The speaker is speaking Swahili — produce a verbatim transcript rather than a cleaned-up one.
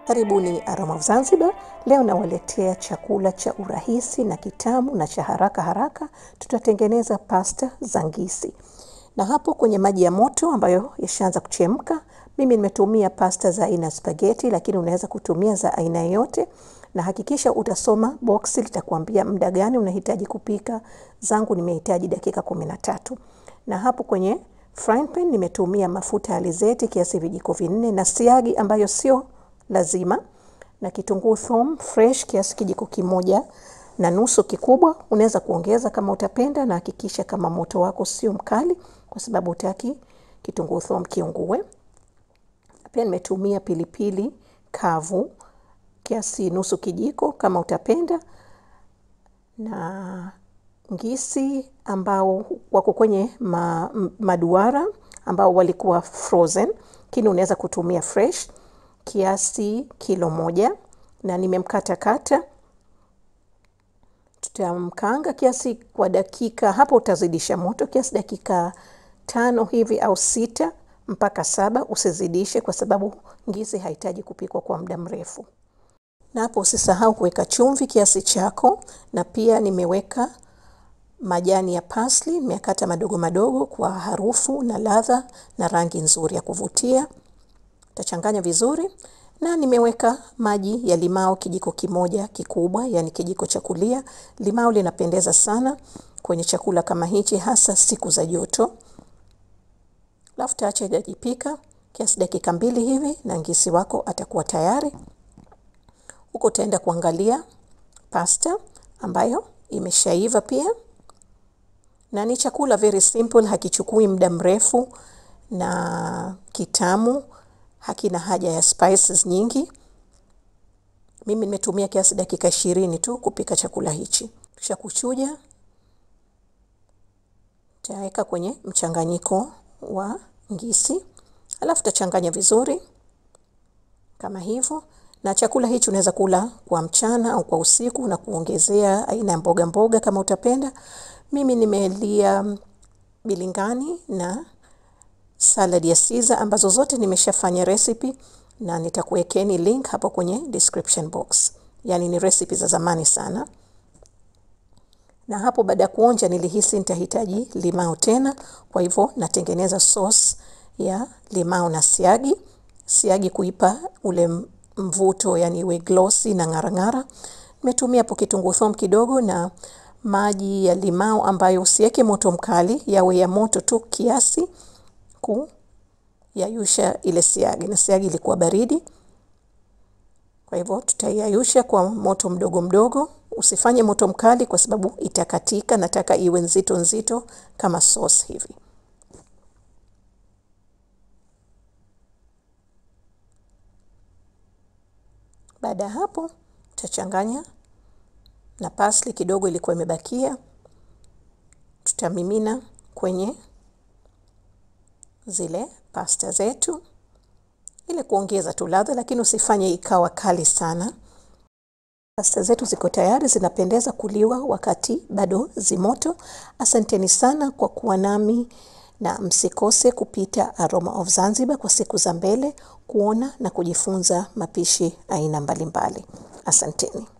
Karibuni Aroma of Zanzibar. Leo nawaletea chakula cha urahisi na kitamu na cha haraka haraka. Tutatengeneza pasta za ngisi. Na hapo kwenye maji ya moto ambayo yashaanza kuchemka, mimi nimetumia pasta za aina spaghetti, lakini unaweza kutumia za aina yote. Na hakikisha utasoma box litakwambia muda gani unahitaji kupika. Zangu nimehitaji dakika kumi na tatu. Na hapo kwenye frying pan nimetumia mafuta ya alizeti kiasi vijiko vinne na siagi ambayo sio lazima, na kitunguu thomu fresh kiasi kijiko kimoja na nusu kikubwa. Unaweza kuongeza kama utapenda, na hakikisha kama moto wako sio mkali kwa sababu utaki kitunguu thomu kiungue. Pia nimetumia pilipili kavu kiasi nusu kijiko kama utapenda, na ngisi ambao wako kwenye ma, maduara ambao walikuwa frozen, kini unaweza kutumia fresh kiasi kilo moja, na nimemkata kata. Tutamkanga kiasi kwa dakika, hapo utazidisha moto kiasi dakika tano hivi au sita mpaka saba, usizidishe kwa sababu ngisi haitaji kupikwa kwa muda mrefu. Na hapo usisahau kuweka chumvi kiasi chako, na pia nimeweka majani ya parsley, nimekata madogo madogo kwa harufu na ladha na rangi nzuri ya kuvutia. Tachanganya vizuri, na nimeweka maji ya limao kijiko kimoja kikubwa, yani kijiko cha kulia. Limao linapendeza sana kwenye chakula kama hichi, hasa siku za joto. Alafu taacha ikipika kiasi dakika mbili hivi, na ngisi wako atakuwa tayari. Huko utaenda kuangalia pasta ambayo imeshaiva pia. Na ni chakula very simple, hakichukui muda mrefu na kitamu. Hakina haja ya spices nyingi. Mimi nimetumia kiasi dakika ishirini tu kupika chakula hichi. Kisha kuchuja, taweka kwenye mchanganyiko wa ngisi. Alafu tachanganya vizuri kama hivyo. Na chakula hichi unaweza kula kwa mchana au kwa usiku na kuongezea aina ya mboga mboga kama utapenda. Mimi nimelia bilingani na salad ya Caesar ambazo zote nimeshafanya recipe, na nitakuwekeni link hapo kwenye description box. Yani ni recipe za zamani sana. Na hapo baada ya kuonja nilihisi nitahitaji limau tena, kwa hivyo natengeneza sauce ya limau na siagi. Siagi kuipa ule mvuto, yani iwe glossy na ngara-ngara. Nimetumia hapo kitunguu thomu kidogo na maji ya limau ambayo usiweke moto mkali, yawe ya moto tu kiasi kuyayusha ile siagi, na siagi ilikuwa baridi. Kwa hivyo tutayayusha kwa moto mdogo mdogo, usifanye moto mkali kwa sababu itakatika. Nataka iwe nzito nzito kama sauce hivi. Baada ya hapo tutachanganya na parsley kidogo ilikuwa imebakia, tutamimina kwenye zile pasta zetu ili kuongeza tu ladha, lakini usifanye ikawa kali sana. Pasta zetu ziko tayari, zinapendeza kuliwa wakati bado zimoto. Asanteni sana kwa kuwa nami, na msikose kupita Aroma of Zanzibar kwa siku za mbele kuona na kujifunza mapishi aina mbalimbali. Asanteni.